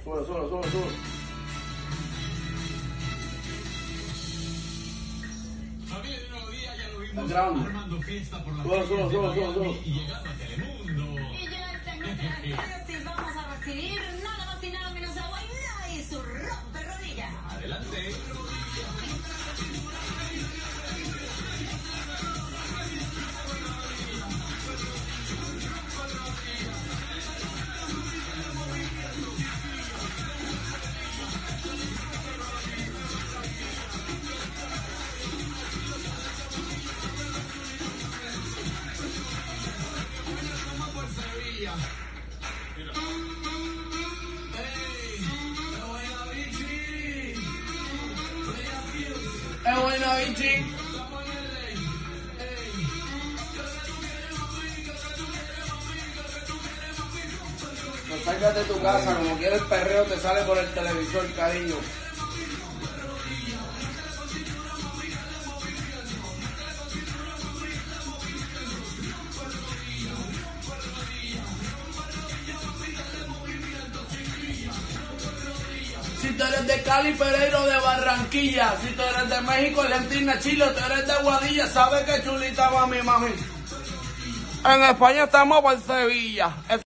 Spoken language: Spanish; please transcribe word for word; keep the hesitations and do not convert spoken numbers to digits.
Sube, sube, sube, sube. Familia de Nuevo Día, ya lo vimos Grande. armando fiesta por la Sube, sube, calle de sube, sube, Miami sube. y llegando a Telemundo. Y ya está en nuestras clases, vamos a recibir nada más y nada menos a Guaidó y su rompe rodillas. Adelante. Es bueno, Vichy. No salgas de tu casa, como quiera el perreo te sale por el televisor, cariño. Si tú eres de Cali, Pereiro, de Barranquilla. Si tú eres de México, Argentina, Chile, tú eres de Guadilla. ¿Sabes qué chulita va mi mami? En España estamos por Sevilla.